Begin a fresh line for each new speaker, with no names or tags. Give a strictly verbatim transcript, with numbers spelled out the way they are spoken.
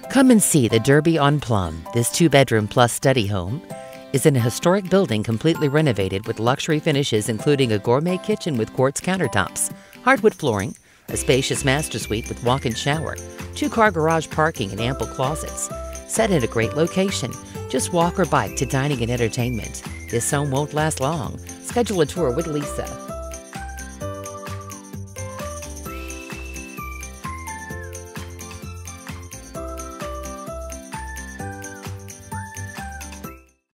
Come and see the Derby on Plum. This two-bedroom plus study home is in a historic building completely renovated with luxury finishes, including a gourmet kitchen with quartz countertops, hardwood flooring, a spacious master suite with walk-in shower, two-car garage parking and ample closets. Set in a great location. Just walk or bike to dining and entertainment. This home won't last long. Schedule a tour with Lisa.